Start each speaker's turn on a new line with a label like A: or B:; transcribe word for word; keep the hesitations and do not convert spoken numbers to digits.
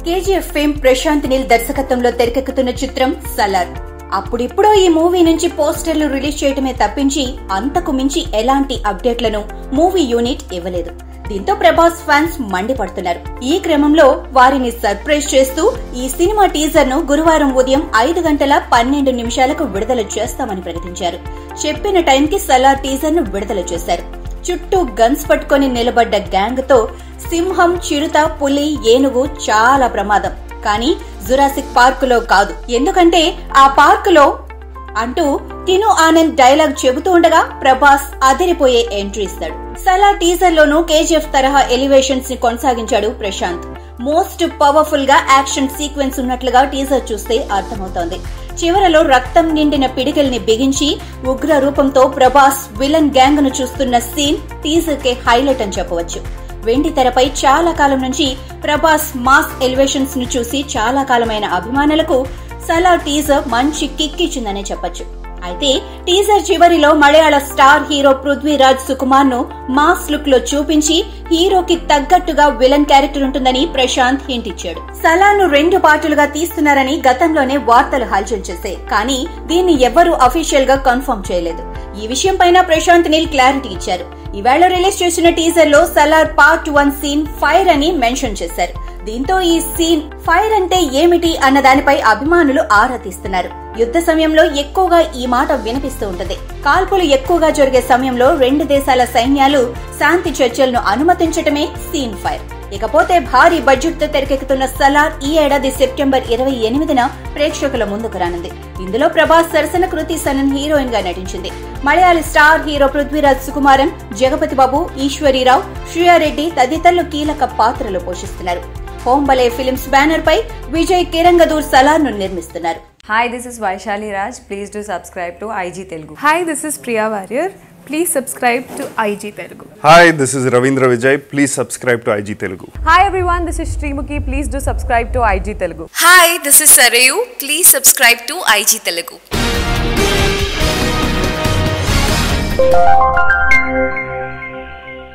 A: KGF fame Prashanth Neel దర్శకత్వంలో తెరకెక్కుతున్న చిత్రం సలార్. అప్పుడిప్పుడో ఈ మూవీ నుంచి పోస్టర్లు రిలీజ్ చేయటమే తప్పించి అంతకు మించి ఎలాంటి అప్డేట్లను మూవీ యూనిట్ ఇవ్వలేదు. దీంతో ప్రభాస్ ఫ్యాన్స్ మండిపడుతున్నారు. ఈ క్రమంలో వారిని సర్ప్రైజ్ చేస్తూ ఈ సినిమా టీజర్ ను గురువారం ఉదయం ఐదు గంటల పన్నెండు నిమిషాలకు విడుదల చేస్తామని ప్రకటించారు. చెప్పిన టైంకి సలార్ టీజర్ ను విడుదల చేశారు. చుట్టూ గన్స్ పట్టుకుని నిలబడ్డ గ్యాంగ్ తో సింహం, చిరుత, పులి, ఏనుగు చాలా ప్రమాదం. కానీ జురాసిక్ పార్క్ లో కాదు, ఎందుకంటే ఆ పార్క్ లో అంటూ తిను ఆనంద్ డైలాగ్ చెబుతూ ఉండగా ప్రభాస్ అదిరిపోయే ఎంట్రీ ఇస్తాడు. సలార్ టీజర్ లోనూ కేజీఎఫ్ తరహా ఎలివేషన్స్ ని కొనసాగించాడు ప్రశాంత్. మోస్ట్ పవర్ఫుల్ గా యాక్షన్ సీక్వెన్స్ ఉన్నట్లుగా టీజర్ చూస్తే అర్థమవుతోంది. చివరలో రక్తం నిండిన పిడికిల్ని బిగించి ఉగ్ర రూపంతో ప్రభాస్ విలన్ గ్యాంగ్ ను చూస్తున్న సీన్ టీజర్ కే హైలైట్ అని చెప్పవచ్చు. వెండి తెరపై చాలా కాలం నుంచి ప్రభాస్ మాస్ ఎలివేషన్స్ ను చూసి చాలా కాలమైన అభిమానులకు సలార్ టీజర్ మంచి కిక్ ఇచ్చిందనే చెప్పొచ్చు. అయితే టీజర్ చివరిలో మలయాళ స్టార్ హీరో పృథ్వీరాజ్ సుకుమార్ ను మాస్ లుక్ లో చూపించి హీరోకి తగ్గట్టుగా విలన్ క్యారెక్టర్ ఉంటుందని ప్రశాంత్ హింట్ ఇచ్చాడు. సలార్ ను రెండు పార్టులుగా తీస్తున్నారని గతంలోనే వార్తలు హల్చల్ చేశాయి. కానీ దీన్ని ఎవ్వరూ అఫీషియల్ గా కన్ఫర్మ్ చేయలేదు. ఈ విషయం పైన ప్రశాంత్ నీల్ క్లారిటీ ఇచ్చారు. ఈవేళ రిలీజ్ చేసిన టీజర్ లో Salaar part one ceasefire అని మెన్షన్ చేశారు. దీంతో ఈ సీన్ ఫైర్ అంటే ఏమిటి అన్న దానిపై అభిమానులు ఆరా తీస్తున్నారు. యుద్ధ సమయంలో ఎక్కువగా ఈ మాట వినిపిస్తూ ఉంటుంది. కాల్పులు ఎక్కువగా జరిగే సమయంలో రెండు దేశాల సైన్యాలు శాంతి చర్చలను అనుమతించటమే సీన్ ఫైర్. ఇకపోతే భారీ బడ్జెట్ తో తెరకెక్కుతున్న సలార్ ఈ ఏడాది సెప్టెంబర్ ఇరవై ఎనిమిదిన ప్రేక్షకుల ముందుకు రానుంది. ఇందులో ప్రభాస్ సరసన కృతి సనన్ హీరోయిన్ గా నటించింది. మలయాళీ స్టార్ హీరో పృథ్వీరాజ్ సుకుమారన్, జగపతి బాబు, ఈశ్వరీరావు, శ్రీయారెడ్డి తదితరులు కీలక పాత్రలు పోషిస్తున్నారు. హోంబలే ఫిల్మ్స్ బ్యానర్ పై విజయ్ కిరంగదూర్ సలార్ ను నిర్మిస్తున్నారు.
B: Hi, this is Vaishali Raj. Please do subscribe to I G Telugu.
C: Hi, this is Priya Warrior. Please subscribe to I G Telugu.
D: Hi, this is Ravindra Vijay. Please subscribe to I G Telugu.
B: Hi everyone, this is Srimukhi. Please do subscribe to I G Telugu.
E: Hi, this is Sarayu. Please subscribe to I G Telugu.